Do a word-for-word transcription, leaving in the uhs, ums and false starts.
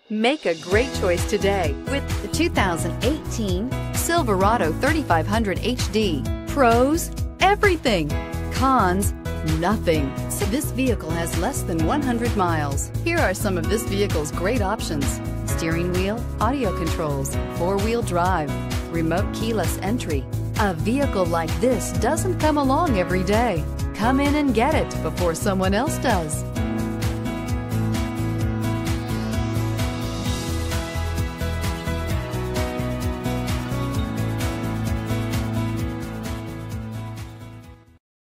Make a great choice today with the two thousand eighteen Silverado thirty-five hundred H D. Pros, everything. Cons, nothing. So this vehicle has less than one hundred miles. Here are some of this vehicle's great options: steering wheel audio controls, four-wheel drive, remote keyless entry. A vehicle like this doesn't come along every day. Come in and get it before someone else does.